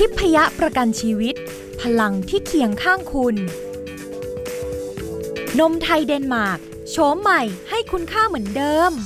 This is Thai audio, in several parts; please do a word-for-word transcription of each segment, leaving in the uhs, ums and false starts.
ทิพยประกันชีวิตพลังที่เคียงข้างคุณนมไทยเดนมาร์กโฉมใหม่ให้คุณค่าเหมือนเดิม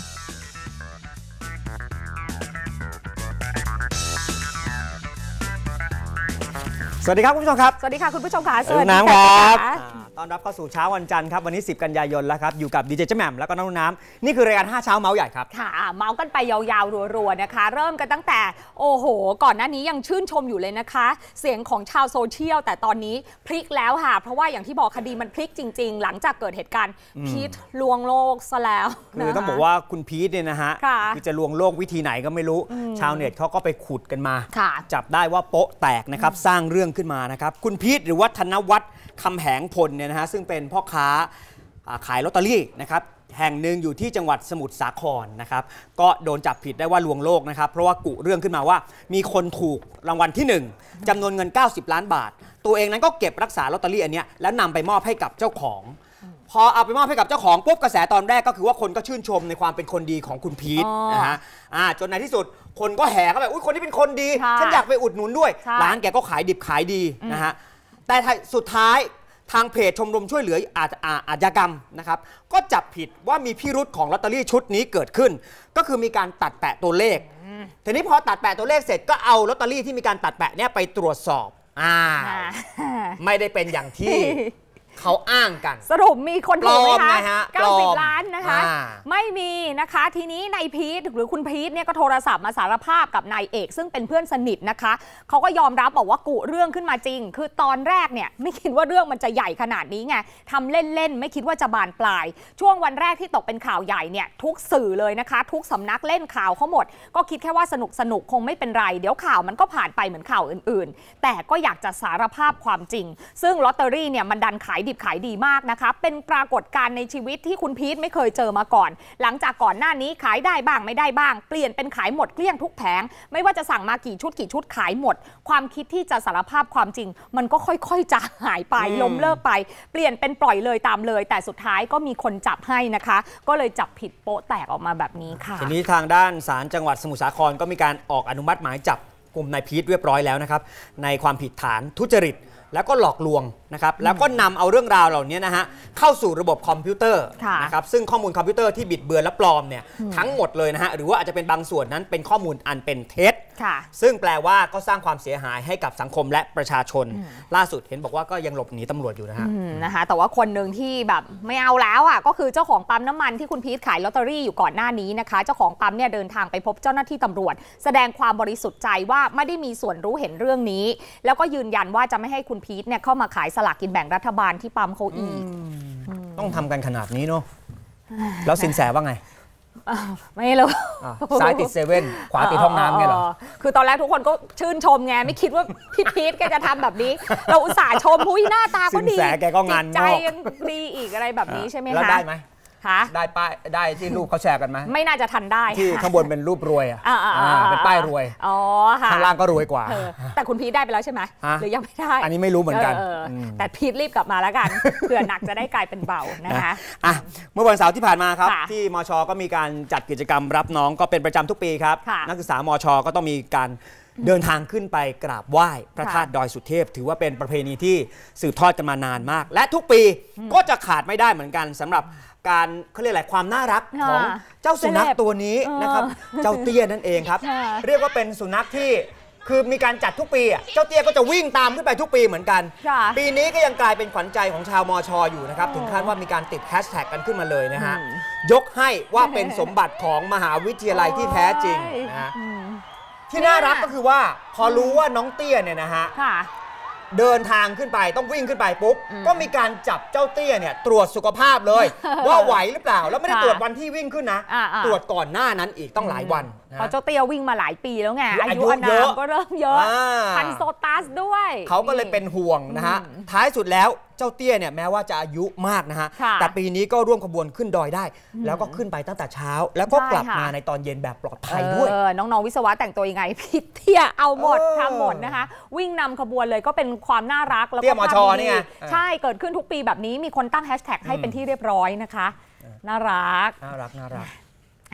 สวัสดีครับคุณผู้ชมครับสวัสดีค่ะคุณผู้ชมค่ะสวัสดีน้ำครับต้อนรับเข้าสู่เช้าวันจันทร์ครับวันนี้สิบกันยายนแล้วครับอยู่กับดีเจเจ๊แหม่มแล้วก็น้องน้ำนี่คือรายการห้าเช้าเมาส์ใหญ่ครับค่ะเมาส์กันไปยาวๆรัวๆนะคะเริ่มกันตั้งแต่โอ้โหก่อนหน้านี้ยังชื่นชมอยู่เลยนะคะเสียงของชาวโซเชียลแต่ตอนนี้พลิกแล้วค่ะเพราะว่าอย่างที่บอกคดีมันพลิกจริงๆหลังจากเกิดเหตุการณ์พีทลวงโลกซะแล้วคือต้องบอกว่าคุณพีทเนี่ยนะฮะคือจะลวงโลกวิธีไหนก็ไม่รู้ชาวเน็ตเขาก็ไปขุดกันมาจับได้ว่าโป๊ะแตกนะครับสร้างเรื่องขึ้นมานะครับคุณพีทหรือว่าธนวัฒน์คำแหงพลเนี่ยนะฮะซึ่งเป็นพ่อค้าขายลอตเตอรี่นะครับแห่งหนึ่งอยู่ที่จังหวัดสมุทรสาครนะครับก็โดนจับผิดได้ว่าลวงโลกนะครับเพราะว่ากุเรื่องขึ้นมาว่ามีคนถูกรางวัลที่หนึ่งจำนวนเงินเก้าสิบล้านบาทตัวเองนั้นก็เก็บรักษาลอตเตอรี่อันนี้แล้วนำไปมอบให้กับเจ้าของพอเอาไปมอบให้กับเจ้าของปุ๊บกระแสตอนแรกก็คือว่าคนก็ชื่นชมในความเป็นคนดีของคุณพีทนะฮะจนในที่สุดคนก็แห่เข้าไปอุ้ยคนที่เป็นคนดีฉันอยากไปอุดหนุนด้วยร้านแกก็ขายดิบขายดีนะฮะแต่สุดท้ายทางเพจชมรมช่วยเหลืออาชอาชญากรรมนะครับก็จับผิดว่ามีพิรุธของลอตเตอรี่ชุดนี้เกิดขึ้นก็คือมีการตัดแปะตัวเลขทีนี้พอตัดแปะตัวเลขเสร็จก็เอาลอตเตอรี่ที่มีการตัดแปะเนี่ยไปตรวจสอบอ่าไม่ได้เป็นอย่างที่เขาอ้างกันสรุปมีคนถูกไหมคะเก้าสิบล้านนะคะไม่มีนะคะทีนี้นายพีทหรือคุณพีทเนี่ยก็โทรศัพท์มาสารภาพกับนายเอกซึ่งเป็นเพื่อนสนิทนะคะเขาก็ยอมรับบอกว่ากุเรื่องขึ้นมาจริงคือตอนแรกเนี่ยไม่คิดว่าเรื่องมันจะใหญ่ขนาดนี้ไงทำเล่นๆไม่คิดว่าจะบานปลายช่วงวันแรกที่ตกเป็นข่าวใหญ่เนี่ยทุกสื่อเลยนะคะทุกสำนักเล่นข่าวเขาหมดก็คิดแค่ว่าสนุกสนุกคงไม่เป็นไรเดี๋ยวข่าวมันก็ผ่านไปเหมือนข่าวอื่นๆแต่ก็อยากจะสารภาพความจริงซึ่งลอตเตอรี่เนี่ยมันดันขายดิบขายดีมากนะคะเป็นปรากฏการณ์ในชีวิตที่คุณพีทไม่เคยเจอมาก่อนหลังจากก่อนหน้านี้ขายได้บ้างไม่ได้บ้างเปลี่ยนเป็นขายหมดเกลี้ยงทุกแผงไม่ว่าจะสั่งมากี่ชุดกี่ชุดขายหมดความคิดที่จะสารภาพความจริงมันก็ค่อยๆจะหายไปล้มเลิกไปเปลี่ยนเป็นปล่อยเลยตามเลยแต่สุดท้ายก็มีคนจับให้นะคะก็เลยจับผิดโป๊ะแตกออกมาแบบนี้ค่ะทีนี้ทางด้านศาลจังหวัดสมุทรสาครก็มีการออกอนุมัติหมายจับกลุ่มนายพีทเรียบร้อยแล้วนะครับในความผิดฐานทุจริตแล้วก็หลอกลวงนะครับแล้วก็นำเอาเรื่องราวเหล่านี้นะฮะเข้าสู่ระบบคอมพิวเตอร์นะครับซึ่งข้อมูลคอมพิวเตอร์ที่บิดเบือนและปลอมเนี่ยทั้งหมดเลยนะฮะหรือว่าอาจจะเป็นบางส่วนนั้นเป็นข้อมูลอันเป็นเท็จซึ่งแปลว่าก็สร้างความเสียหายให้กับสังคมและประชาชนล่าสุดเห็นบอกว่าก็ยังหลบหนีตำรวจอยู่นะฮะนะคะแต่ว่าคนหนึ่งที่แบบไม่เอาแล้วอ่ะก็คือเจ้าของปั๊มน้ำมันที่คุณพีทขายลอตเตอรี่อยู่ก่อนหน้านี้นะคะเจ้าของปั๊มเนี่ยเดินทางไปพบเจ้าหน้าที่ตำรวจแสดงความบริสุทธิ์ใจว่าไม่ได้มีส่วนรู้เห็นเรื่องนี้แล้วก็ยืนยันว่าจะไม่ให้คุณพีทเนี่ยเข้ามาขายสลากกินแบ่งรัฐบาลที่ปั๊มเขาอีกต้องทำกันขนาดนี้เนาะแล้วสินแสว่าไงไม่รู้ซ้ายติดเซเว่นขวาติดห้องน้ำไงเหรอคือตอนแรกทุกคนก็ชื่นชมไงไม่คิดว่าพี่พีทแกจะทำแบบนี้เราอุตส่าห์ชมหุ้ยหน้าตาก็ดีสินแสแกก็งานใจยังดีอีกอะไรแบบนี้ใช่ไหมคะแล้วได้ไหมได้ป้ายได้ที่รูปเขาแชร์กันไหมไม่น่าจะทันได้ที่ข้างบนเป็นรูปรวยอ่ะเป็นป้ายรวยอ๋อค่ะข้างล่างก็รวยกว่าแต่คุณพีทได้ไปแล้วใช่ไหมหรือยังไม่ได้อันนี้ไม่รู้เหมือนกันแต่พีทรีบกลับมาแล้วกันเผื่อหนักจะได้กลายเป็นเบานะคะอ่ะเมื่อวันเสาร์ที่ผ่านมาครับที่มช.ก็มีการจัดกิจกรรมรับน้องก็เป็นประจำทุกปีครับนักศึกษามช.ก็ต้องมีการเดินทางขึ้นไปกราบไหว้พระธาตุดอยสุเทพถือว่าเป็นประเพณีที่สืบทอดกันมานานมากและทุกปีก็จะขาดไม่ได้เหมือนกันสำหรับการเขาเรียกอะไรความน่ารักของเจ้าสุนัขตัวนี้นะครับเจ้าเตี้ยนั่นเองครับเรียกว่าเป็นสุนัขที่คือมีการจัดทุกปีเจ้าเตี้ยก็จะวิ่งตามขึ้นไปทุกปีเหมือนกันปีนี้ก็ยังกลายเป็นขวัญใจของชาวมช.อยู่นะครับถึงขั้นว่ามีการติดแฮชแท็กกันขึ้นมาเลยนะฮะยกให้ว่าเป็นสมบัติของมหาวิทยาลัยที่แท้จริงนะฮะที่น่ารักก็คือว่าพอรู้ว่าน้องเตี้ยเนี่ยนะฮะเดินทางขึ้นไปต้องวิ่งขึ้นไปปุ๊บก็มีการจับเจ้าเตี้ยเนี่ยตรวจสุขภาพเลยว่าไหวหรือเปล่าแล้วไม่ได้ตรวจวันที่วิ่งขึ้นนะตรวจก่อนหน้านั้นอีกต้องหลายวันเพราะเจ้าเตี้ยวิ่งมาหลายปีแล้วไงอายุอานามก็เริ่มเยอะพันโซตัสด้วยเขาก็เลยเป็นห่วงนะฮะท้ายสุดแล้วเจ้าเตี้ยเนี่ยแม้ว่าจะอายุมากนะฮะแต่ปีนี้ก็ร่วมขบวนขึ้นดอยได้แล้วก็ขึ้นไปตั้งแต่เช้าแล้วก็กลับมาในตอนเย็นแบบปลอดภัยด้วยน้องๆวิศวะแต่งตัวยังไงพี่เตี้ยเอาหมดทำหมดนะคะวิ่งนำขบวนเลยก็เป็นความน่ารักแล้วก็ภาพดีใช่เกิดขึ้นทุกปีแบบนี้มีคนตั้งแฮชแท็กให้เป็นที่เรียบร้อยนะคะน่ารักน่ารักน่ารัก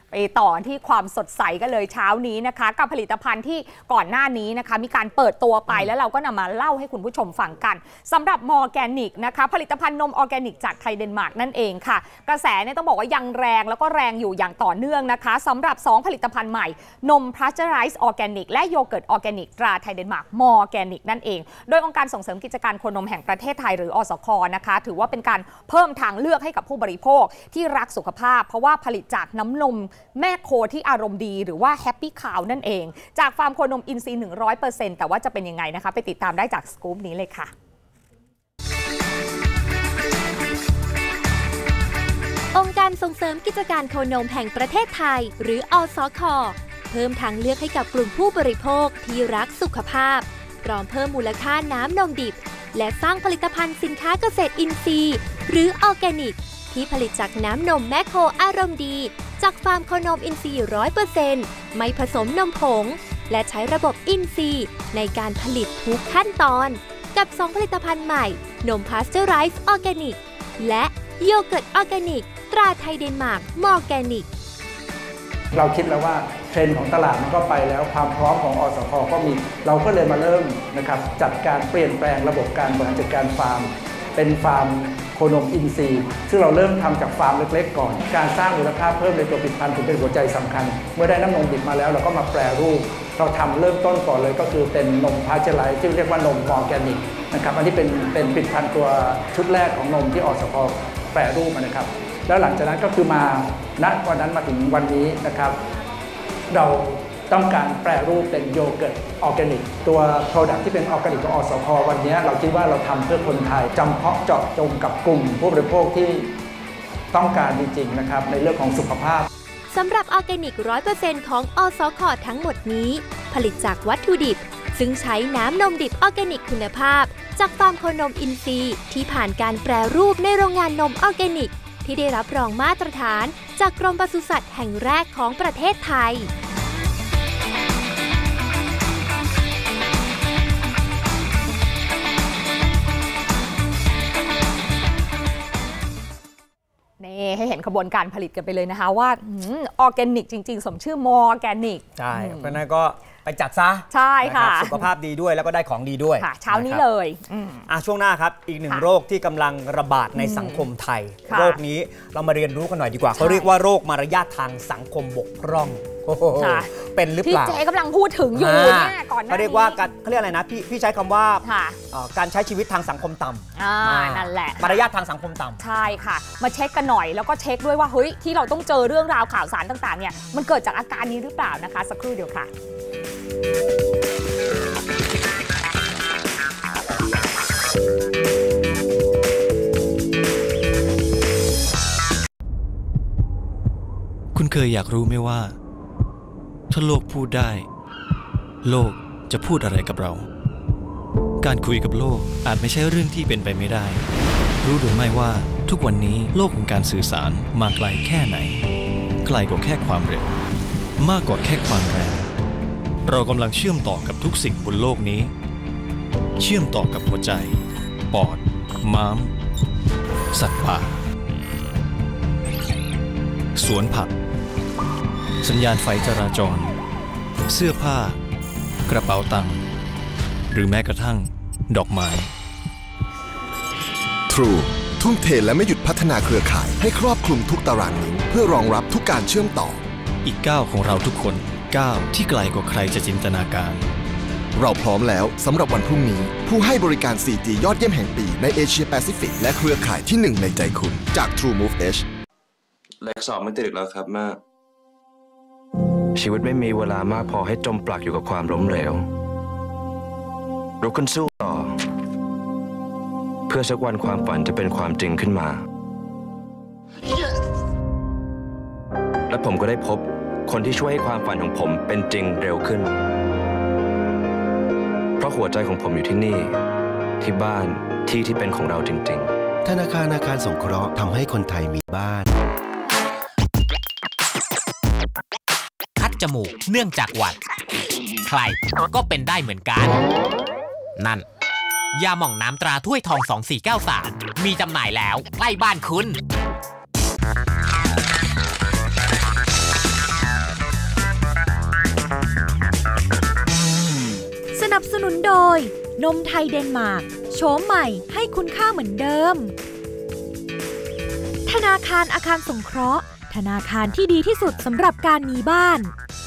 ไปต่อที่ความสดใสกันเลยเช้านี้นะคะกับผลิตภัณฑ์ที่ก่อนหน้านี้นะคะมีการเปิดตัวไปแล้วเราก็นำมาเล่าให้คุณผู้ชมฟังกันสำหรับมอร์แกนิกนะคะผลิตภัณฑ์นมออร์แกนิกจากไทยเดนมาร์กนั่นเองค่ะกระแสเนี่ยต้องบอกว่ายังแรงแล้วก็แรงอยู่อย่างต่อเนื่องนะคะสำหรับสองผลิตภัณฑ์ใหม่นมพาสเจอไรซ์ออร์แกนิกและโยเกิร์ตออร์แกนิกตราไทยเดนมาร์กมอร์แกนิกนั่นเองโดยองค์การส่งเสริมกิจการโคนมแห่งประเทศไทยหรืออสค.นะคะถือว่าเป็นการเพิ่มทางเลือกให้กับผู้บริโภคที่รักสุขภาพเพราะว่าผลิตจากน้ำนมแม่โคที่อารมณ์ดีหรือว่าแฮปปี้คาวนั่นเองจากฟาร์มโคนมอินทรีย์ หนึ่งร้อยเปอร์เซ็นต์ แต่ว่าจะเป็นยังไงนะคะไปติดตามได้จากสกู๊ปนี้เลยค่ะองค์การส่งเสริมกิจการโคนมแห่งประเทศไทยหรืออสค.เพิ่มทางเลือกให้กับกลุ่มผู้บริโภคที่รักสุขภาพพร้อมเพิ่มมูลค่าน้ำนมดิบและสร้างผลิตภัณฑ์สินค้าเกษตรอินทรีย์หรือออร์แกนิกที่ผลิตจากน้ำนมแม่โคอารมณ์ดีจากฟาร์มโคนมอินทรีย์ ร้อยเปอร์เซ็นต์ ไม่ผสมนมผงและใช้ระบบอินทรีย์ในการผลิตทุกขั้นตอนกับสองผลิตภัณฑ์ใหม่นมพาสเจอไรซ์ออร์แกนิกและโยเกิร์ตออร์แกนิกตราไทยเดนมาร์กมอร์แกนิกเราคิดแล้วว่าเทรนด์ของตลาดมันก็ไปแล้วความพร้อมของอสค.ก็มีเราก็เลยมาเริ่มนะครับจัดการเปลี่ยนแปลงระบบการบริหารจัดการฟาร์มเป็นฟาร์มโคนมอินทรีย์ซึ่งเราเริ่มทำจากฟาร์มเล็กๆก่อนการสร้างมูลค่าเพิ่มในตัวผลิตภัณฑ์ถือเป็นหัวใจสำคัญเมื่อได้น้ำนมดิบมาแล้วเราก็มาแปรรูปเราทำเริ่มต้นก่อนเลยก็คือเป็นนมพาสเจอไรซ์ที่เรียกว่านมออร์แกนิกนะครับอันนี้เป็นเป็นผลิตภัณฑ์ตัวชุดแรกของนมที่อสค.แปรรูปนะครับแล้วหลังจากนั้นก็คือมาณวันนั้นมาถึงวันนี้นะครับเราต้องการแปรรูปเป็นโยเกิร์ตออร์แกนิกตัว Product ที่เป็นออร์แกนิกของอสค.วันนี้เราคิดว่าเราทำเพื่อคนไทยจำเพาะเจาะจงกับกลุ่มผู้บริโภคที่ต้องการจริงๆนะครับในเรื่องของสุขภาพสำหรับออร์แกนิก ร้อยเปอร์เซ็นต์ ของอสค.ทั้งหมดนี้ผลิตจากวัตถุดิบซึ่งใช้น้ำนมดิบออร์แกนิกคุณภาพจากฟาร์มโคนมอินทรีย์ที่ผ่านการแปรรูปในโรงงานนมออร์แกนิกที่ได้รับรองมาตรฐานจากกรมปศุสัตว์แห่งแรกของประเทศไทยนี่ให้เห็นขบวนการผลิตกันไปเลยนะคะว่าออร์แกนิกจริงๆสมชื่อมออร์แกนิกใช่เพราะนั้นก็ไปจัดซะใช่ค่ะสุขภาพดีด้วยแล้วก็ได้ของดีด้วยเช้านี้เลยอ่ะช่วงหน้าครับอีกหนึ่งโรคที่กำลังระบาดในสังคมไทยโรคนี้เรามาเรียนรู้กันหน่อยดีกว่าเขาเรียกว่าโรคมารยาททางสังคมบกพร่องเป็นหรือเปล่าที่เจ๊กำลังพูดถึงอยู่เนี่ยก่อนหน้านี้เขาเรียกว่าเขาเรียกอะไรนะพี่พี่ใช้คำว่าการใช้ชีวิตทางสังคมต่ำนั่นแหละมารยาททางสังคมต่ำใช่ค่ะมาเช็คกันหน่อยแล้วก็เช็คด้วยว่าเฮ้ยที่เราต้องเจอเรื่องราวข่าวสารต่างๆเนี่ยมันเกิดจากอาการนี้หรือเปล่านะคะสักครู่เดียวค่ะคุณเคยอยากรู้ไหมว่าถ้าโลกพูดได้โลกจะพูดอะไรกับเราการคุยกับโลกอาจไม่ใช่เรื่องที่เป็นไปไม่ได้รู้หรือไม่ว่าทุกวันนี้โลกของการสื่อสารมาไกลแค่ไหนไกลกว่าแค่ความเร็วมากกว่าแค่ความแรงเรากำลังเชื่อมต่อกับทุกสิ่งบนโลกนี้เชื่อมต่อกับหัวใจปอดม้ามสัตว์ป่าสวนผักสัญญาณไฟจราจรเสื้อผ้ากระเป๋าตังค์หรือแม้กระทั่งดอกไม้ True ทุ่มเทและไม่หยุดพัฒนาเครือข่ายให้ครอบคลุมทุกตารางนิ้วเพื่อรองรับทุกการเชื่อมต่ออีกก้าวของเราทุกคนก้าวที่ไกลกว่าใครจะจินตนาการเราพร้อมแล้วสำหรับวันพรุ่งนี้ผู้ให้บริการ ซี จี ยอดเยี่ยมแห่งปีในเอเชียแปซิฟิกและเครือข่ายที่หนึ่งในใจคุณจาก True Move Edge เลขสอบไม่ติดแล้วครับแม่ชีวิตไม่มีเวลามากพอให้จมปลักอยู่กับความล้มเหลวลุกขึ้นสู้ต่อเพื่อสักวันความฝันจะเป็นความจริงขึ้นมา yes. และผมก็ได้พบคนที่ช่วยให้ความฝันของผมเป็นจริงเร็วขึ้นเพราะหัวใจของผมอยู่ที่นี่ที่บ้านที่ที่เป็นของเราจริงๆธนาคารอาคารสงเคราะห์ทำให้คนไทยมีบ้านจมูกเนื่องจากหวัดใครก็เป็นได้เหมือนกันนั่นยาหม่องน้ำตราถ้วยทองสองสี่เก้าสามมีจำหน่ายแล้วใกล้บ้านคุณนมไทยเดนมาร์กโฉมใหม่ให้คุณค่าเหมือนเดิมธนาคารอาคารสงเคราะห์ธนาคารที่ดีที่สุดสำหรับการมีบ้าน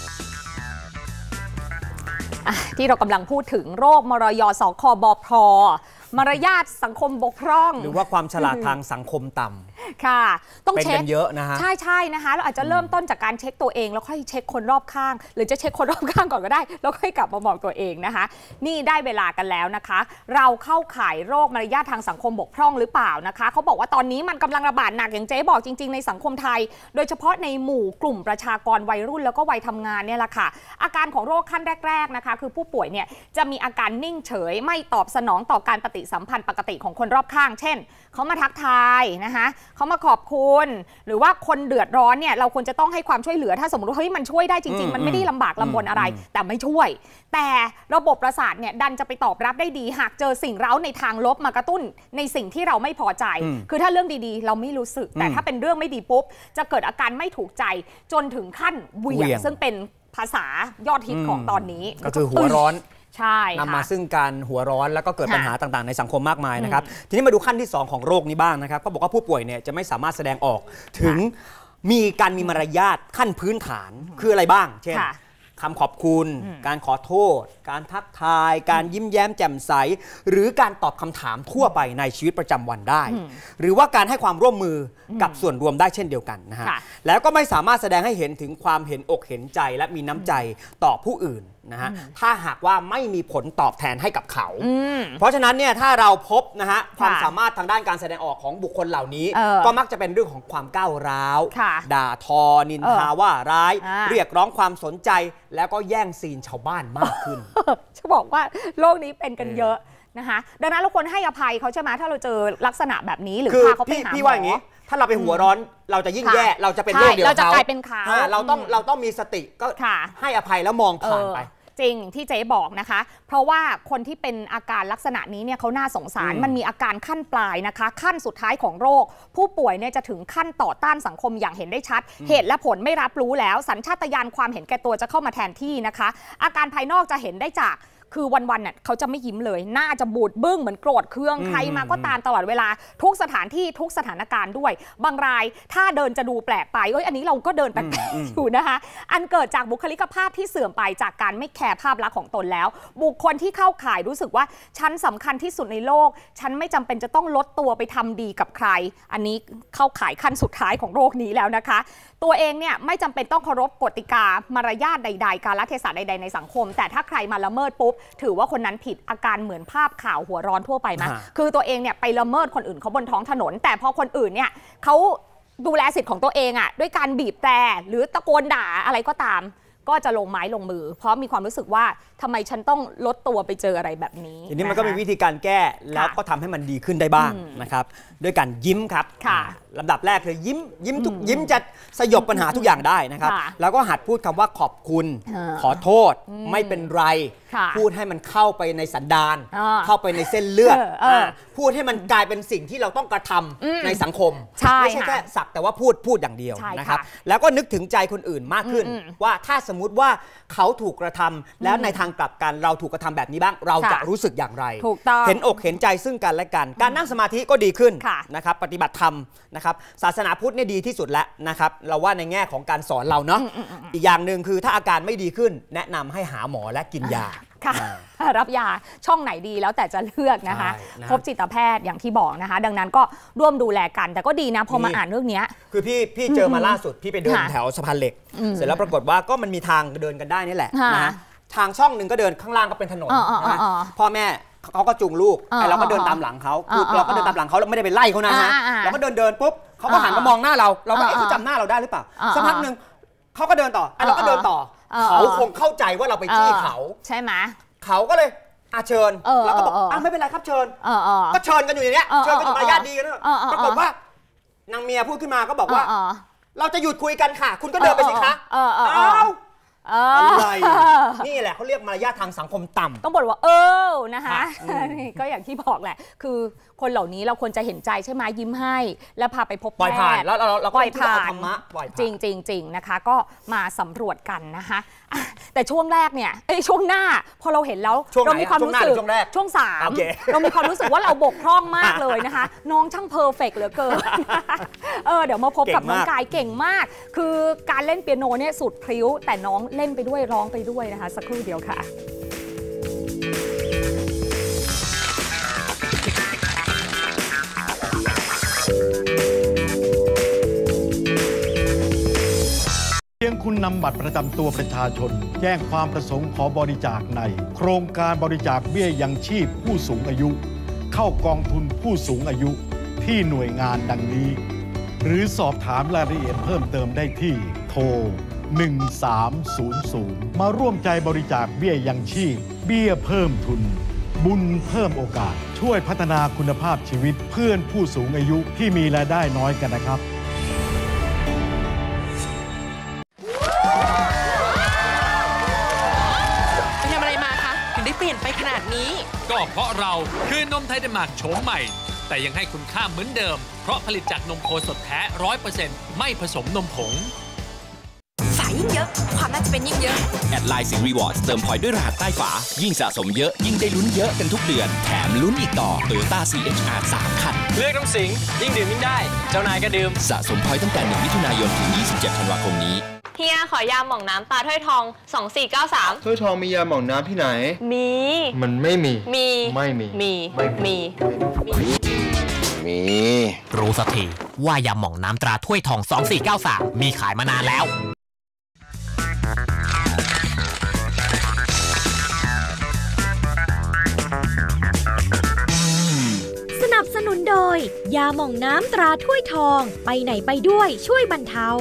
ที่เรากำลังพูดถึงโรคมรยสคบพมารยาทสังคมบกพร่องหรือว่าความฉลาดทางสังคมต่ำค่ะต้องเช็คเยอะนะฮะใช่ใช่นะคะเราอาจจะเริ่มต้นจากการเช็คตัวเองแล้วค่อยเช็คคนรอบข้างหรือจะเช็คคนรอบข้างก่อนก็ได้แล้วค่อยกลับมาบอกตัวเองนะคะนี่ได้เวลากันแล้วนะคะเราเข้าข่ายโรคมารยาททางสังคมบกพร่องหรือเปล่านะคะเขาบอกว่าตอนนี้มันกำลังระบาดหนักอย่างเจ๊บอกจริงๆในสังคมไทยโดยเฉพาะในหมู่กลุ่มประชากรวัยรุ่นแล้วก็วัยทำงานเนี่ยแหละค่ะอาการของโรคขั้นแรกๆนะคะคือผู้ป่วยเนี่ยจะมีอาการนิ่งเฉยไม่ตอบสนองต่อการปฏิสัมพันธ์ปกติของคนรอบข้างเช่นเขามาทักทายนะคะเขามาขอบคุณหรือว่าคนเดือดร้อนเนี่ยเราควรจะต้องให้ความช่วยเหลือถ้าสมมติว่าเฮ้ยมันช่วยได้จริงๆมันไม่ได้ลำบากลำบนอะไรแต่ไม่ช่วยแต่ระบบประสาทเนี่ยดันจะไปตอบรับได้ดีหากเจอสิ่งเร้าในทางลบมากระตุ้นในสิ่งที่เราไม่พอใจคือถ้าเรื่องดีๆเราไม่รู้สึกแต่ถ้าเป็นเรื่องไม่ดีปุ๊บจะเกิดอาการไม่ถูกใจจนถึงขั้นเหวี่ยงซึ่งเป็นภาษายอดฮิตของตอนนี้ก็คือหัวร้อนใช่นำมาซึ่งการหัวร้อนแล้วก็เกิดปัญหาต่างๆในสังคมมากมายนะครับทีนี้มาดูขั้นที่สองของโรคนี้บ้างนะครับเขาบอกว่าผู้ป่วยเนี่ยจะไม่สามารถแสดงออกถึงมีการมีมารยาทขั้นพื้นฐานคืออะไรบ้างเช่นคำขอบคุณการขอโทษการทักทายการยิ้มแย้มแจ่มใสหรือการตอบคำถามทั่วไปในชีวิตประจำวันได้หรือว่าการให้ความร่วมมือกับส่วนรวมได้เช่นเดียวกันนะฮะแล้วก็ไม่สามารถแสดงให้เห็นถึงความเห็นอกเห็นใจและมีน้ำใจต่อผู้อื่นนะฮะถ้าหากว่าไม่มีผลตอบแทนให้กับเขาเพราะฉะนั้นเนี่ยถ้าเราพบนะฮะความสามารถทางด้านการแสดงออกของบุคคลเหล่านี้ก็มักจะเป็นเรื่องของความก้าวร้าวด่าทอนินทาว่าร้ายเรียกร้องความสนใจแล้วก็แย่งซีนชาวบ้านมากขึ้นจะบอกว่าโลกนี้เป็นกันเยอะนะคะดังนั้นเราควรให้อภัยเขาใช่ไหมถ้าเราเจอลักษณะแบบนี้หรือพาเขาไปหาหมอพี่ว่าอย่างนี้ถ้าเราไปหัวร้อนเราจะยิ่งแย่เราจะเป็นโรคเดียวกับเขาเราจะกลายเป็นเขาเราต้องเราต้องมีสติก็ให้อภัยแล้วมองผ่านไปจริงที่เจ๊บอกนะคะเพราะว่าคนที่เป็นอาการลักษณะนี้เนี่ยเขาน่าสงสารมันมีอาการขั้นปลายนะคะขั้นสุดท้ายของโรคผู้ป่วยเนี่ยจะถึงขั้นต่อต้านสังคมอย่างเห็นได้ชัดเหตุและผลไม่รับรู้แล้วสัญชาตญาณความเห็นแก่ตัวจะเข้ามาแทนที่นะคะอาการภายนอกจะเห็นได้จากคือวันๆเนี่ยเขาจะไม่ยิ้มเลยหน้าจะบูดบึ้งเหมือนโกรธเคืองใครมาก็ตามตลอดเวลาทุกสถานที่ทุกสถานการณ์ด้วยบางรายถ้าเดินจะดูแปลกไปเอ้ยอันนี้เราก็เดินแปลกๆอยู่นะคะอันเกิดจากบุคลิกภาพที่เสื่อมไปจากการไม่แคร์ภาพลักษณ์ของตนแล้วบุคคลที่เข้าข่ายรู้สึกว่าฉันสำคัญที่สุดในโลกฉันไม่จำเป็นจะต้องลดตัวไปทำดีกับใครอันนี้เข้าข่ายขั้นสุดท้ายของโรคนี้แล้วนะคะตัวเองเนี่ยไม่จำเป็นต้องเคารพกติกามารยาทใดๆกาลเทศะใดๆในสังคมแต่ถ้าใครมาละเมิดปุ๊บถือว่าคนนั้นผิดอาการเหมือนภาพข่าวหัวร้อนทั่วไปไหมคือตัวเองเนี่ยไปละเมิดคนอื่นเขาบนท้องถนนแต่พอคนอื่นเนี่ยเขาดูแลสิทธิ์ของตัวเองอ่ะด้วยการบีบแตรหรือตะโกนด่าอะไรก็ตามก็จะลงไม้ลงมือเพราะมีความรู้สึกว่าทำไมฉันต้องลดตัวไปเจออะไรแบบนี้ทีนี้มันก็มีวิธีการแก้แล้วก็ทำให้มันดีขึ้นได้บ้างนะครับด้วยการยิ้มครับลำดับแรกคือยิ้มยิ้มทุกยิ้มจะสยบปัญหาทุกอย่างได้นะครับแล้วก็หัดพูดคำว่าขอบคุณขอโทษไม่เป็นไรพูดให้มันเข้าไปในสันดานเข้าไปในเส้นเลือดพูดให้มันกลายเป็นสิ่งที่เราต้องกระทำในสังคมไม่ใช่แค่สักแต่ว่าพูดพูดอย่างเดียวนะครับแล้วก็นึกถึงใจคนอื่นมากขึ้นว่าถ้าสมมุติว่าเขาถูกกระทำแล้วในทางกลับกันเราถูกกระทำแบบนี้บ้างเราจะรู้สึกอย่างไรเห็นอกเห็นใจซึ่งกันและกันการนั่งสมาธิก็ดีขึ้นนะครับปฏิบัติธรรมนะครับศาสนาพุทธเนี่ยดีที่สุดแล้วนะครับเราว่าในแง่ของการสอนเราเนาะอีกอย่างหนึ่งคือถ้าอาการไม่ดีขึ้นแนะนำให้หาหมอและกินยาค่ะรับยาช่องไหนดีแล้วแต่จะเลือกนะคะพบจิตแพทย์อย่างที่บอกนะคะดังนั้นก็ร่วมดูแลกันแต่ก็ดีนะพอมาอ่านเรื่องนี้คือพี่พี่เจอมาล่าสุดพี่ไปเดินแถวสะพานเหล็กเสร็จแล้วปรากฏว่าก็มันมีทางเดินกันได้นี่แหละนะทางช่องหนึ่งก็เดินข้างล่างก็เป็นถนนนะพ่อแม่เขาก็จูงลูกไอ้เราก็เดินตามหลังเขาเราก็เดินตามหลังเขาเราไม่ได้ไปไล่เขานะฮะเราก็เดินเดินปุ๊บเขาก็หันมามองหน้าเราเราก็เอ๊ะเขาจำหน้าเราได้หรือเปล่าสักพักหนึ่งเขาก็เดินต่อไอ้เราก็เดินต่อเขาคงเข้าใจว่าเราไปจี้เขาใช่ไหมเขาก็เลยอาเชิญแล้วก็บอกอ่ะไม่เป็นไรครับเชิญก็เชิญกันอยู่อย่างเนี้ยเชิญกันอยู่มารยาทดีกันด้วยปรากฏว่านางเมียพูดขึ้นมาก็บอกว่าเราจะหยุดคุยกันค่ะคุณก็เดินไปสิคะอ้าวอะไรนี่แหละเขาเรียกมารยาททางสังคมต่ำต้องบอกว่าเออนะคะก็อย่างที่บอกแหละคือคนเหล่านี้เราควรจะเห็นใจใช่ไหมยิ้มให้แล้วพาไปพบแพทย์ปล่อยผ่านแล้วเราก็ปล่อยผ่านธรรมะปล่อยผ่านจริงจริงจริงนะคะก็มาสำรวจกันนะคะแต่ช่วงแรกเนี่ยช่วงหน้าพอเราเห็นแล้วเรามีความรู้สึกช่วงสามเรามีความรู้สึกว่าเราบกพร่องมากเลยนะคะน้องช่างเพอร์เฟกต์เหลือเกินเออเดี๋ยวมาพบกับน้องกายเก่งมากคือการเล่นเปียโนเนี่ยสุดพริ้วแต่น้องเล่นไปด้วยร้องไปด้วยนะคะสักครู่เดียวค่ะเพียงคุณนำบัตรประจำตัวประชาชนแจ้งความประสงค์ขอบริจาคในโครงการบริจาคเบี้ยยังชีพผู้สูงอายุเข้ากองทุนผู้สูงอายุที่หน่วยงานดังนี้หรือสอบถามรายละเอียดเพิ่มเติมได้ที่โทรหนึ่งสามศูนย์ศูนย์มาร่วมใจบริจาคเบี้ยยังชีพเบี้ยเพิ่มทุนบุญเพิ่มโอกาสช่วยพัฒนาคุณภาพชีวิตเพื่อนผู้สูงอายุที่มีรายได้น้อยกันนะครับไปทำอะไรมาคะถึงได้เปลี่ยนไปขนาดนี้ก็เพราะเราคือนมไทยเดนมาร์กโฉมใหม่แต่ยังให้คุณค่าเหมือนเดิมเพราะผลิตจากนมโคสดแท้ ร้อยเปอร์เซ็นต์ ไม่ผสมนมผงสายยิ่งเยอะความน่าจะเป็นยิ่งเยอะแอดไลน์สิงรีวอร์ดเติมพอยต์ด้วยรหัสใต้ฝายิ่งสะสมเยอะยิ่งได้ลุ้นเยอะกันทุกเดือนแถมลุ้นอีกต่อ Toyota ซี เอช อาร์ สาม คันเลือกน้ำสิงยิ่งดื่มยิ่งได้เจ้านายก็ดื่มสะสมพอยต์ตั้งแต่หนึ่งมิถุนายนถึงยี่สิบเจ็ดธันวาคมนี้เฮียขอยาหม่องน้ำตาถ้วยทองสองสี่เก้าสามถ้วยทองมียาหม่องน้ำที่ไหนมีมันไม่มีมีไม่มีมีมีมีรู้สักทีว่ายาหม่องน้ำตราถ้วยทองสองสี่เก้าสามมีขายมานานแล้วสนับสนุนโดยยาหม่องน้ำตราถ้วยทองไปไหนไปด้วยช่วยบรรเทา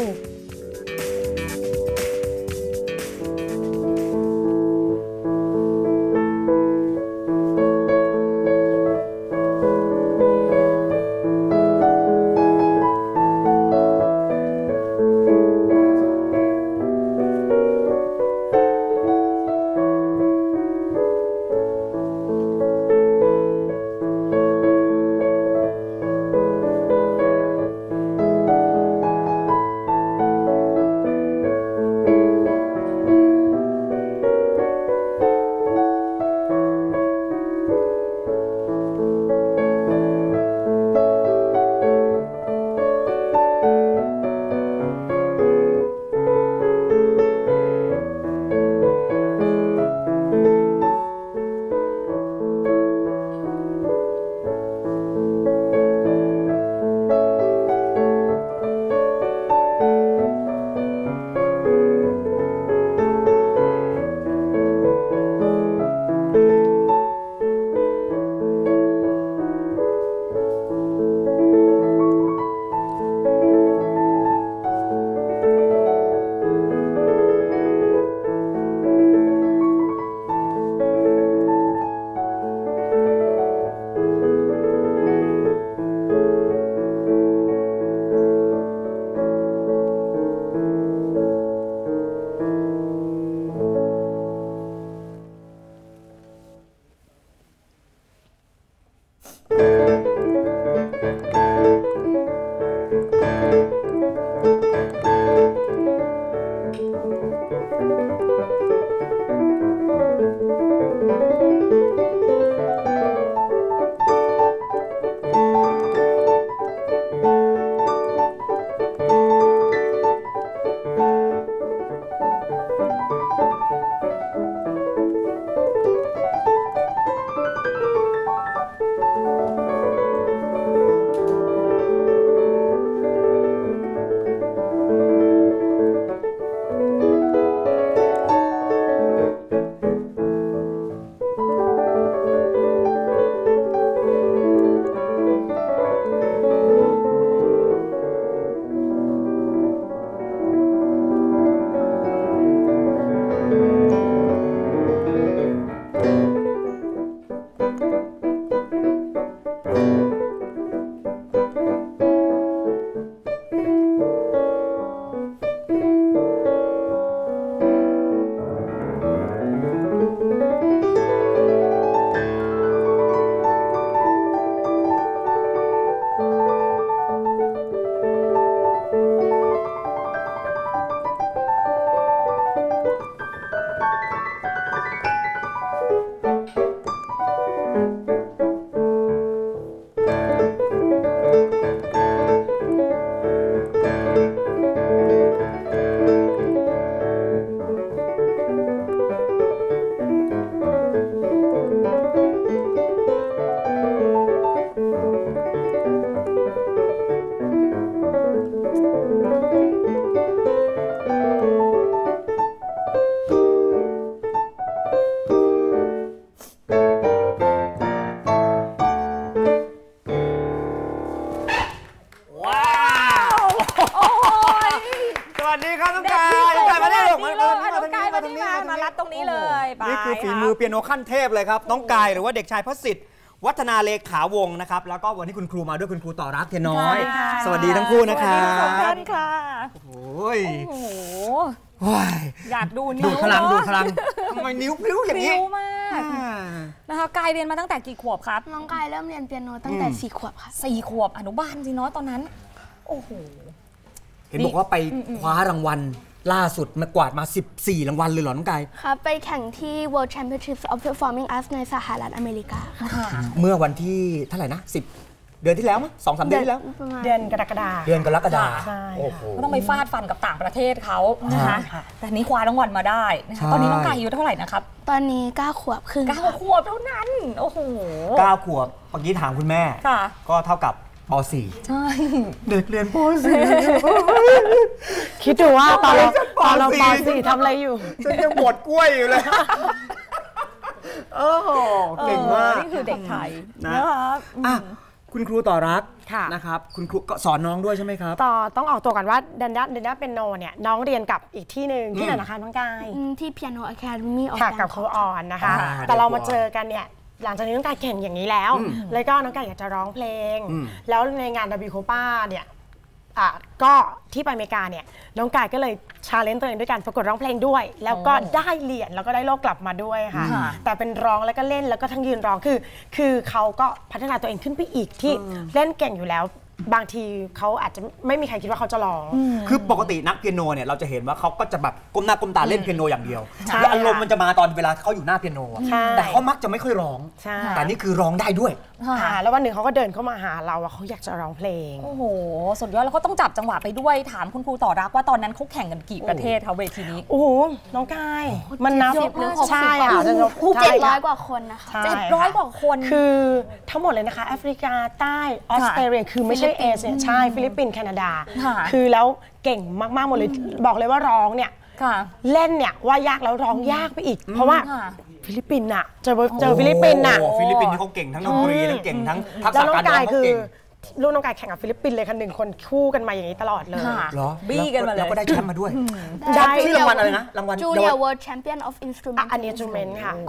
วัสดีครับน้องกายน้องกายมาได้หรอมาน้องกายมาที่มามารับตรงนี้เลยนี่คือฝีมือเปียโนขั้นเทพเลยครับน้องกายหรือว่าเด็กชายพระสิทธิ์วัฒนาเลขาวงศ์นะครับแล้วก็วันนี้คุณครูมาด้วยคุณครูต่อรักเทียนน้อยสวัสดีทั้งคู่นะครับสวัสดีทุกค่ะโอ้ยโอ้โหอยากดูนิ้วดูพลังดูพลังทำไมนิ้วพลิ้วอย่างนี้พลิ้วมากนะคะกายเรียนมาตั้งแต่กี่ขวบครับน้องกายเริ่มเรียนเปียโนตั้งแต่สี่ขวบค่ะสี่ขวบอนุบาลสิเนาะตอนนั้นโอ้โหเห็นบอกว่าไปคว้ารางวัลล่าสุดมากวาดมาสิบสี่รางวัลเลยเหรอน้องกายครับไปแข่งที่ World Championships of Performing Arts ในสหรัฐอเมริกาค่ะเมื่อวันที่เท่าไหร่นะสิบเดือนที่แล้วมั้ยสองสามเดือนที่แล้วเดือนกรกฎาคมเดือนกรกฎาคมโอ้โหก็ต้องไปฟาดฟันกับต่างประเทศเขานะคะแต่นี้คว้ารางวัลมาได้นะคะตอนนี้น้องกายอายุเท่าไหร่นะครับตอนนี้เก้าขวบครึ่งเก้าขวบเท่านั้นโอ้โหเก้าขวบเมื่อกี้ถามคุณแม่ก็เท่ากับป.สี่ใช่เด็กเรียนป.สี่คิดดูว่าตอนเราตอนเราป.สี่ทำอะไรอยู่ฉันยังบดกล้วยอยู่เลยโอ้โหเก่งมากนี่คือเด็กไทยนะครับคุณครูต่อรักนะครับคุณครูก็สอนน้องด้วยใช่ไหมครับต่อต้องออกตัวก่อนว่าเดนด้าเดนด้าเป็นโนเนี่ยน้องเรียนกับอีกที่หนึ่งที่ไหนนะคะน้องกายที่ Piano Academy ออกกับครูอ่อนนะคะแต่เรามาเจอกันเนี่ยหลังจากนี้น้องกายเก่งอย่างนี้แล้วแล้วก็น้องกายอยากจะร้องเพลงแล้วในงานดับบิวโคป้าเนี่ยก็ที่ไปอเมริกาเนี่ยน้องกายก็เลยชาเลนจ์ตัวเองด้วยการประกวดร้องเพลงด้วยแล้วก็ได้เหรียญแล้วก็ได้โล่กลับมาด้วยค่ะแต่เป็นร้องแล้วก็เล่นแล้วก็ทั้งยืนร้องคือคือเขาก็พัฒนาตัวเองขึ้นไปอีกที่เล่นเก่งอยู่แล้วบางทีเขาอาจจะไม่มีใครคิดว่าเขาจะร้องคือปกตินักเปียโนเนี่ยเราจะเห็นว่าเขาก็จะแบบก้มหน้าก้มตาเล่นเปียโนอย่างเดียวอารมณ์มันจะมาตอนเวลาเขาอยู่หน้าเปียโนแต่เขามักจะไม่ค่อยร้องแต่นี่คือร้องได้ด้วยแล้ววันหนึ่งเขาก็เดินเข้ามาหาเราว่าเขาอยากจะร้องเพลงโอ้โหสุดยอดแล้วก็ต้องจับจังหวะไปด้วยถามคุณครูต่อรักว่าตอนนั้นเขาแข่งกันกี่ประเทศคะเวทีนี้โอ้โหน้องกายมันนับใช่ค่ะเจ็ดร้อยกว่าคนนะคะเจ็ดร้อยกว่าคนคือทั้งหมดเลยนะคะแอฟริกาใต้ออสเตรเลียคือไม่ใช่เอเชียใช่ฟิลิปปินส์แคนาดาคือแล้วเก่งมากๆหมดเลยบอกเลยว่าร้องเนี่ยเล่นเนี่ยว่ายากแล้วร้องยากไปอีกเพราะว่าฟิลิปปินส์อะเจอเจอฟิลิปปินส์อะฟิลิปปินส์เขาเก่งทั้งดนตรีทั้งเก่งทั้งทักษะการร้องเขาเก่งลูกน้องกายแข่งกับฟิลิปปินส์เลยค่ะหนึ่งคนคู่กันมาอย่างนี้ตลอดเลยเหรอบี้กันมาเลยแล้วก็ได้แชมป์มาด้วยได้ชื่อรางวัลอะไรนะรางวัล Junior World Champion of Instrument อันนี้อินสตรูเมนต์ค่ะ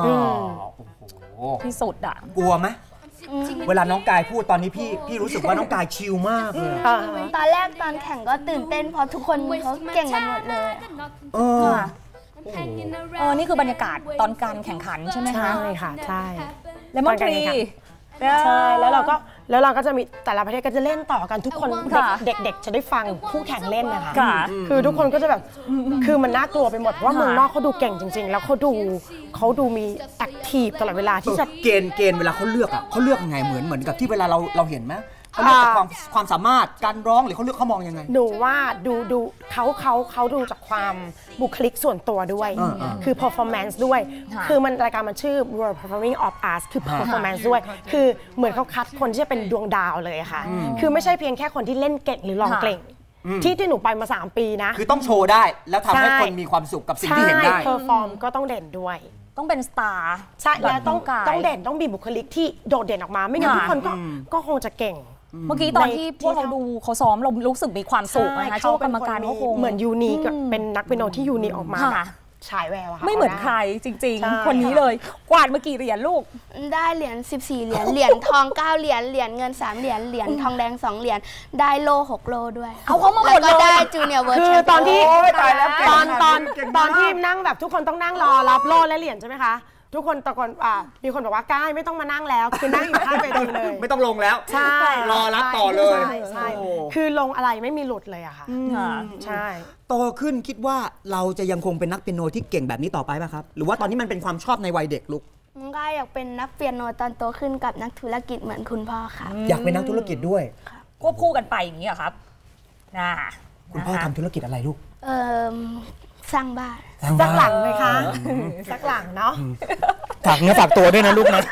ที่สุดอะกลัวไหมเวลาน้องกายพูดตอนนี้พี่พี่รู้สึกว่าน้องกายชิลมากเลยตอนแรกตอนแข่งก็ตื่นเต้นเพราะทุกคนเขาเก่งกันหมดเลยเออเออนี่คือบรรยากาศตอนการแข่งขันใช่ไหมคะใช่ค่ะใช่แล้วมันตรีใช่แล้วเราก็แล้วเราก็จะมีแต่ละประเทศก็จะเล่นต่อกันทุกคนเด็กๆจะได้ฟังคู่แข่งเล่นนะคะคือทุกคนก็จะแบบคือมันน่ากลัวไปหมดว่าเมืองนอกเขาดูเก่งจริงๆแล้วเขาดูเขาดูมีแอคทีฟตลอดเวลาที่จะเกณฑ์เกณฑ์เวลาเขาเลือกอ่ะเขาเลือกยังไงเหมือนเหมือนกับที่เวลาเราเราเห็นไหมเขาเลือกจากความความสามารถการร้องหรือเขาเลือกเขามองยังไงหนูว่าดูดูเขาเขาเขาดูจากความบุคลิกส่วนตัวด้วยคือ performance ด้วยคือมันรายการมันชื่อ World Performing of Arts คือ performance ด้วยคือเหมือนเขาคัดคนที่จะเป็นดวงดาวเลยค่ะคือไม่ใช่เพียงแค่คนที่เล่นเก่งหรือร้องเก่งที่ที่หนูไปมาสามปีนะคือต้องโชว์ได้แล้วทำให้คนมีความสุขกับสิ่งที่เห็นได้ perform ก็ต้องเด่นด้วยต้องเป็นสตาร์ใช่แล้วต้องต้องเด่นต้องมีบุคลิกที่โดดเด่นออกมาไม่งั้นทุกคนก็ก็คงจะเก่งเมื่อกี้ตอนที่พวกเราดูเขาซ้อมเรารู้สึกมีความสุขนะคะเจ้ากรรมการเขาคงเหมือนยูนิคเป็นนักเปียโนที่ยูนิคออกมาฉายแววค่ะไม่เหมือนใครจริงๆคนนี้เลยกวาดมากี่เหรียญลูกได้เหรียญสิบสี่เหรียญเหรียญทองเก้าเหรียญเหรียญเงินสามเหรียญเหรียญทองแดงสองเหรียญได้โล่หกโล่ด้วยเอาเขามาหมดเลยได้จูเนียร์เวิร์ดคือตอนที่ตอนตอนตอนที่นั่งแบบทุกคนต้องนั่งรอรับโล่และเหรียญใช่ไหมคะทุกคนตะโกนอ่ามีคนบอกว่าก้ายไม่ต้องมานั่งแล้วคือนั่งอยู่ข้างเวทีเลยไม่ต้องลงแล้วใช่รอรับต่อเลยใช่คือลงอะไรไม่มีหลุดเลยอะค่ะใช่โตขึ้นคิดว่าเราจะยังคงเป็นนักเปียโนที่เก่งแบบนี้ต่อไปป่ะครับหรือว่าตอนนี้มันเป็นความชอบในวัยเด็กลูกก้ายอยากเป็นนักเปียโนตอนโตขึ้นกับนักธุรกิจเหมือนคุณพ่อค่ะอยากเป็นนักธุรกิจด้วยควบคู่กันไปอย่างนี้เหรอครับนะคุณพ่อทำธุรกิจอะไรลูกเออสร้างบ้านสักหลังไหมคะสักหลังเนาะฝากเนื้อฝากตัวด้วยนะลูกนะ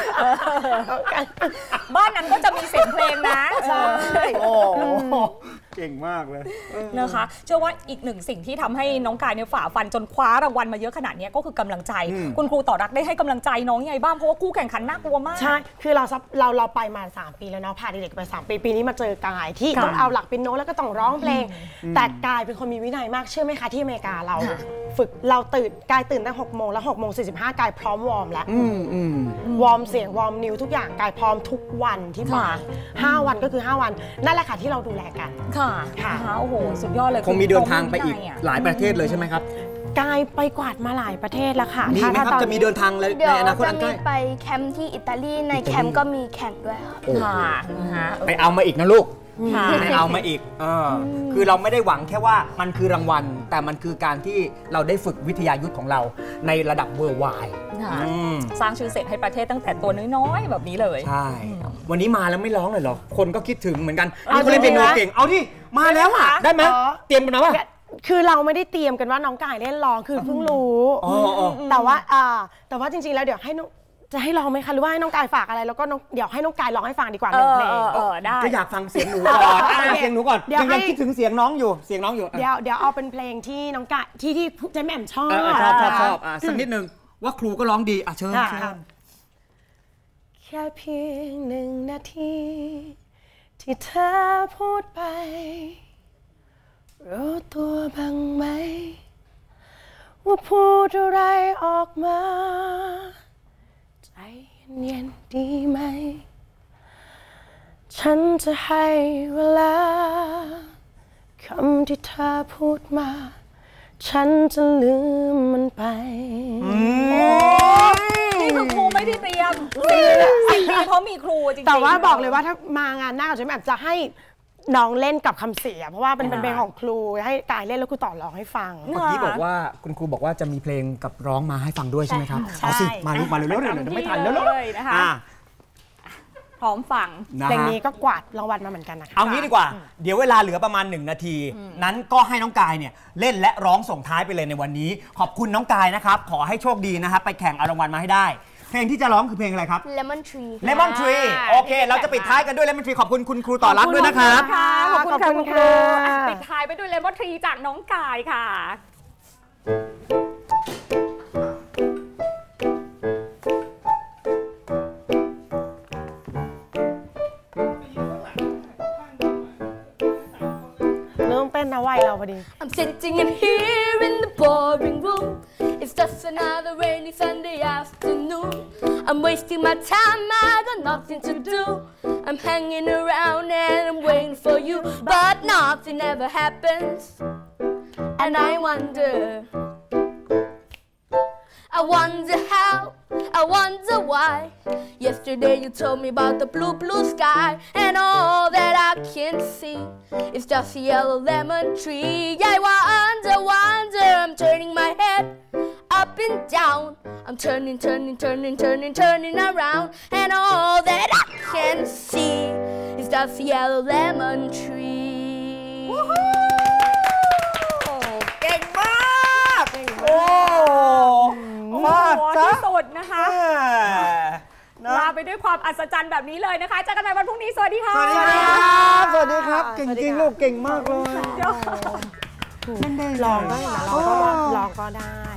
บ้านนั้นก็จะมีเสียงเพลงนะใช่โอ้เก่งมากเลยนะคะเชื่อว่าอีกหนึ่งสิ่งที่ทำให้น้องกายเนี่ยฝ่าฟันจนคว้ารางวัลมาเยอะขนาดนี้ก็คือกำลังใจคุณครูต่อรักได้ให้กำลังใจน้องยังไงบ้างเพราะว่าคู่แข่งขันน่ากลัวมากใช่คือเราเราเราไปมาสามปีแล้วเนาะพาเด็กๆไปสามปีปีนี้มาเจอกายที่ต้องเอาหลักเป็นโน้ตแล้วก็ต้องร้องเพลงแต่กายเป็นคนมีวินัยมากเชื่อไหมคะที่อเมริกาเราฝึกเราตื่นกายตื่นตั้งหกโมงแล้วหกโมงสี่สิบห้ากายพร้อมวอร์มแล้ววอร์มเสียงวอร์มนิ้วทุกอย่างกายพร้อมทุกวันที่มาห้าวันก็คือห้าวันนั่นแหละค่ะที่เราดูแลกันค่ะค่ะโอ้โหสุดยอดเลยคงมีเดินทางไปอีกหลายประเทศเลยใช่ไหมครับกายไปกวาดมาหลายประเทศแล้วค่ะมีไหมครับจะมีเดินทางในอนาคตอันใกล้ไปแคมป์ที่อิตาลีในแคมป์ก็มีแข่งด้วยค่ะไปเอามาอีกนะลูกไปเอามาอีกเออคือเราไม่ได้หวังแค่ว่ามันคือรางวัลแต่มันคือการที่เราได้ฝึกวิทยายุทธ์ของเราในระดับเวิร์ลไวด์สร้างชื่อเสียงให้ประเทศตั้งแต่ตัวน้อยๆแบบนี้เลยใช่วันนี้มาแล้วไม่ร้องเลยเหรอคนก็คิดถึงเหมือนกันนี่เขาเล่นเปียโนเก่งเอาดิมาแล้วอ่ะได้ไหมเตรียมกันนะว่าคือเราไม่ได้เตรียมกันว่าน้องกายเล่นร้องคือเพิ่งรู้แต่ว่าแต่ว่าจริงๆแล้วเดี๋ยวให้น้องจะให้ร้องไหมคะหรือว่าให้น้องกายฝากอะไรแล้วก็เดี๋ยวให้น้องกายร้องให้ฟังดีกว่าหนึ่งเพลงเออได้ก็อยากฟังเสียงหนูก่อนเสียงหนูก่อนยังยังคิดถึงเสียงน้องอยู่เสียงน้องอยู่เดี๋ยวเดี๋ยวเอาเป็นเพลงที่น้องกายที่ที่เจแม่มชอบชอบชอบชอบสักนิดนึงว่าครูก็ร้องดีอ่ะเชิญเชิญแค่เพียงหนึ่งนาทีที่เธอพูดไปรู้ตัวบ้างไหมว่าพูดอะไรออกมาใจเย็นๆดีไหมฉันจะให้เวลาคำที่เธอพูดมาฉันจะลืมมันไปนี่คือครูไม่ได้เตรียมสิ่งดีเพราะมีครูจริงๆแต่ว่าบอกเลยว่าถ้ามางานหน้ากับฉันแบบจะให้น้องเล่นกับคำเสียเพราะว่าเป็นเป็นเพลงของครูให้กายเล่นแล้วครูต่อร้องให้ฟังเมื่อกี้บอกว่าคุณครูบอกว่าจะมีเพลงกับร้องมาให้ฟังด้วยใช่ไหมครับเอาสิมาลุกมาเร็วๆเดี๋ยวไม่ทันแล้วเลยนะคะพร้อมฟังเพลงนี้ก็กวาดรางวัลมาเหมือนกันนะคะเอางี้ดีกว่าเดี๋ยวเวลาเหลือประมาณหนึ่งนาทีนั้นก็ให้น้องกายเนี่ยเล่นและร้องส่งท้ายไปเลยในวันนี้ขอบคุณน้องกายนะครับขอให้โชคดีนะครับไปแข่งเอารางวัลมาให้ได้เพลงที่จะร้องคือเพลงอะไรครับ Lemon Tree Lemon Tree โอเคเราจะปิดท้ายกันด้วย Lemon Tree ขอบคุณคุณครูต่อรักด้วยนะครับขอบคุณค่ะคุณครูปิดท้ายไปด้วย Lemon Tree จากน้องกายค่ะเป็นนะวัยเราพอดี I'm sitting in here in the boring room It's just another rainy Sunday afternoon I'm wasting my time I got nothing to do I'm hanging around and I'm waiting for you But nothing ever happens And I wonder I wonder how I wonder why Yesterday you told me about the blue, blue sky And all that I can see Is just a yellow lemon tree I wonder, wonder I'm turning my head up and down I'm turning, turning, turning, turning, turning around And all that I can see Is just a yellow lemon tree เก่งมากโอ้มากที่สุดนะคะลาไปด้วยความอัศจรรย์แบบนี้เลยนะคะเจอกันใหม่วันพรุ่งนี้สวัสดีค่ะสวัสดีครับสวัสดีครับเก่งจริงลูกเก่งมากเลยลองได้นะลองก็ลองก็ได้